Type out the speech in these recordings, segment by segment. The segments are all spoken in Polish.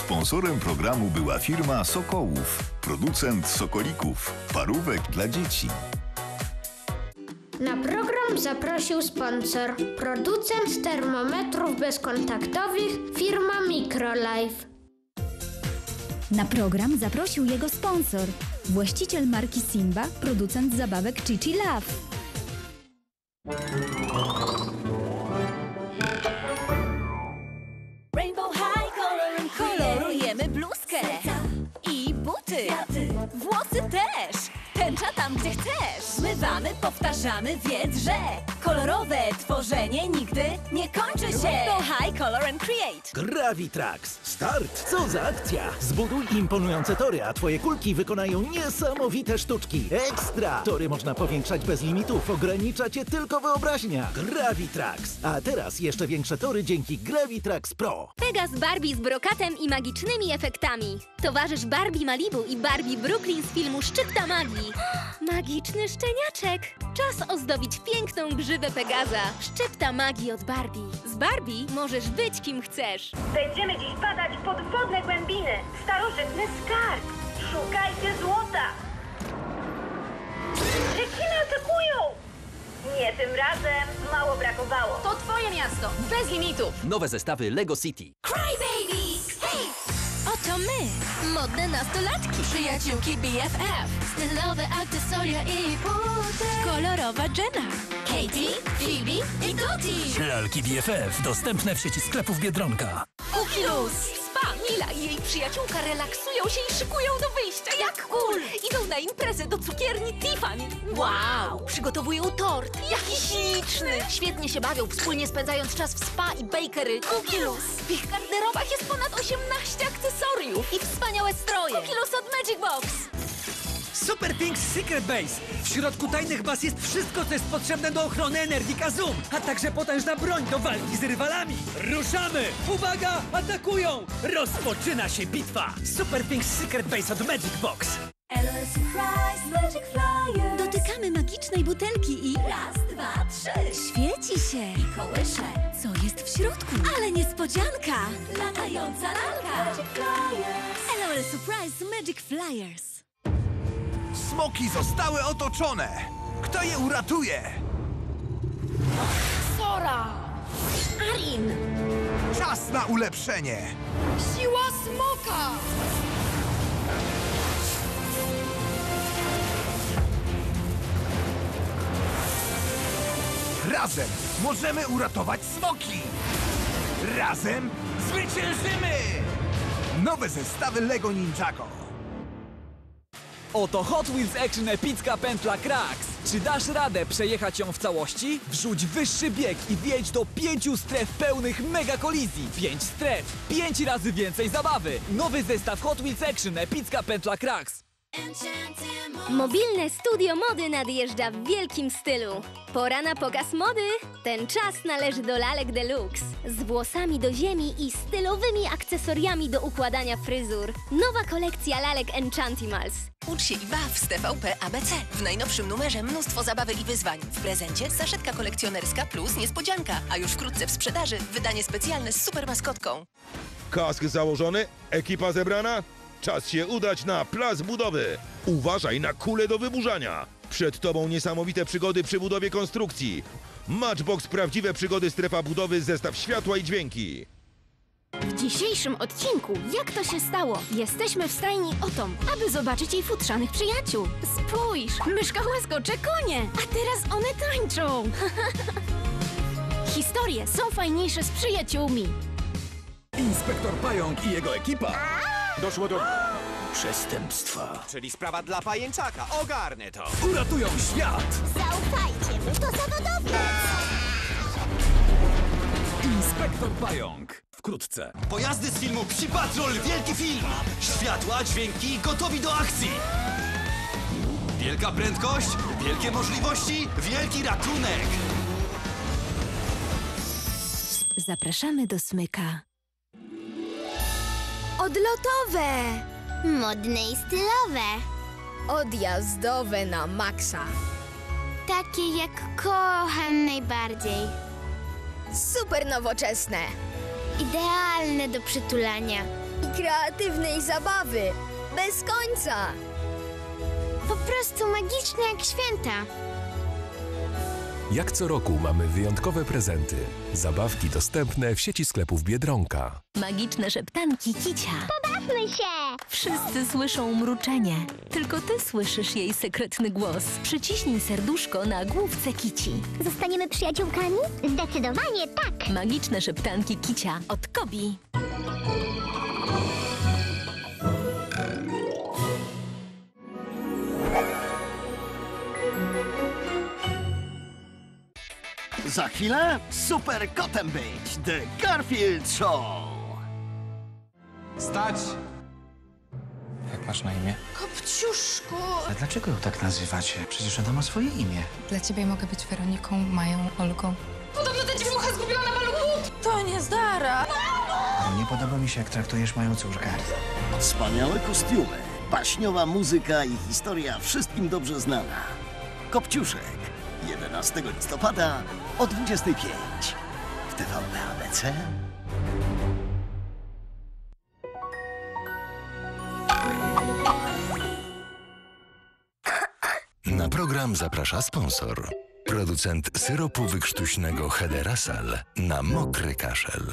Sponsorem programu była firma Sokołów, producent sokolików, parówek dla dzieci. Na program zaprosił sponsor, producent termometrów bezkontaktowych, firma Microlife. Na program zaprosił jego sponsor, właściciel marki Simba, producent zabawek Chichi Love. Rainbow High Color, kolorujemy bluzkę i buty, włosy też, tęcza tam gdzie chcesz. Zmywamy, powtarzamy, wiedz, że kolorowe tworzenie nigdy nie kończy się. Rainbow High Color and Create. Gravitrax. Start! Co za akcja! Zbuduj imponujące tory, a twoje kulki wykonają niesamowite sztuczki. Ekstra! Tory można powiększać bez limitów, ogranicza cię tylko wyobraźnia. Gravitrax. A teraz jeszcze większe tory dzięki Gravitrax Pro. Pegas Barbie z brokatem i magicznymi efektami. Towarzysz Barbie Malibu i Barbie Brooklyn z filmu Szczypta Magii. Magiczny szczeniaczek. Czas ozdobić piękną grzywę Pegaza. Szczypta Magii od Barbie. Z Barbie możesz być kim chcesz. Będziemy dziś badać podwodne głębiny, starożytny skarb. Szukajcie złota. Rekiny atakują! Nie tym razem, mało brakowało. To twoje miasto, bez limitów. Nowe zestawy Lego City. Crybabies! Hej! Oto my! Modne nastolatki! Przyjaciółki BFF. Stylowe akcesoria i buty! Kolorowa Jenna. Katie, Phoebe i Dottie! Lalki BFF dostępne w sieci sklepów Biedronka. Cookie Loose. Spa, Mila i jej przyjaciółka relaksują się i szykują do wyjścia. Jak cool! Idą na imprezę do cukierni Tiffany. Wow! Przygotowują tort. Jaki śliczny! Świetnie się bawią, wspólnie spędzając czas w spa i bakery. Cookie Loose. W ich garderobach jest ponad 18 akcesoriów i wspaniałe stroje. Cookie Loose od Magic Box. Super Pink's Secret Base! W środku tajnych baz jest wszystko, co jest potrzebne do ochrony energii Kazum, a także potężna broń do walki z rywalami. Ruszamy! Uwaga! Atakują! Rozpoczyna się bitwa! Super Pink's Secret Base od Magic Box. Dotykamy magicznej butelki i... Raz, dwa, trzy. Świeci się! I kołysze. Co jest w środku? Ale niespodzianka! Latająca lalka. LOL Surprise Magic Flyers. Smoki zostały otoczone! Kto je uratuje? Sora. Arin. Czas na ulepszenie! Siła smoka. Razem możemy uratować smoki! Razem zwyciężymy! Nowe zestawy Lego Ninjago. Oto Hot Wheels Action epicka pętla Krax. Czy dasz radę przejechać ją w całości? Wrzuć wyższy bieg i wjedź do 5 stref pełnych mega kolizji. 5 stref, 5 razy więcej zabawy. Nowy zestaw Hot Wheels Action epicka pętla Krax. Mobilne studio mody nadjeżdża w wielkim stylu. Pora na pokaz mody. Ten czas należy do lalek deluxe. Z włosami do ziemi i stylowymi akcesoriami do układania fryzur. Nowa kolekcja lalek Enchantimals. Ucz się i baw z TVP ABC. W najnowszym numerze mnóstwo zabawy i wyzwań. W prezencie saszetka kolekcjonerska plus niespodzianka. A już wkrótce w sprzedaży wydanie specjalne z super maskotką. Kask założony? Ekipa zebrana? Czas się udać na plac budowy. Uważaj na kule do wyburzania. Przed tobą niesamowite przygody przy budowie konstrukcji. Matchbox prawdziwe przygody strefa budowy, zestaw światła i dźwięki. W dzisiejszym odcinku Jak to się stało? Jesteśmy w stajni Otom, aby zobaczyć jej futrzanych przyjaciół. Spójrz, myszka łaskocze konie, a teraz one tańczą. Historie są fajniejsze z przyjaciółmi. Inspektor Pająk i jego ekipa doszło do przestępstwa. Czyli sprawa dla pajęczaka. Ogarnę to. Uratują świat! Zaufajcie, my to zawodowiec. Inspektor Pająk. Wkrótce. Pojazdy z filmu Psi Patrol Wielki Film. Światła, dźwięki, gotowi do akcji. Wielka prędkość, wielkie możliwości, wielki ratunek. Zapraszamy do Smyka. Odlotowe, Modne i stylowe. odjazdowe na maksa. Takie jak kocham najbardziej. Super nowoczesne. Idealne do przytulania. i kreatywnej zabawy. Bez końca. Po prostu magiczne jak święta. Jak co roku mamy wyjątkowe prezenty. Zabawki dostępne w sieci sklepów Biedronka. Magiczne szeptanki Kicia. Pobawmy się! Wszyscy słyszą mruczenie. Tylko ty słyszysz jej sekretny głos. Przyciśnij serduszko na główce Kici. Zostaniemy przyjaciółkami? Zdecydowanie tak! Magiczne szeptanki Kicia od Kobi. Za chwilę super kotem być. The Garfield Show. Stać! Jak masz na imię? Kopciuszku! A dlaczego ją tak nazywacie? Przecież ona ma swoje imię. Dla ciebie mogę być Weroniką, Mają, Olgą. Podobno ta dziewucha zgubiła na maluchu! To nie zdara! Nie podoba mi się, jak traktujesz moją córkę. Wspaniałe kostiumy, baśniowa muzyka i historia wszystkim dobrze znana. Kopciuszek. 11 listopada o 25 w TVP ABC. Na program zaprasza sponsor. Producent syropu wykrztuśnego Hederasal na mokry kaszel.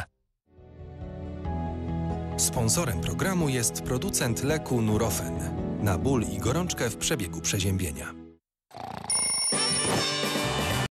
Sponsorem programu jest producent leku Nurofen na ból i gorączkę w przebiegu przeziębienia.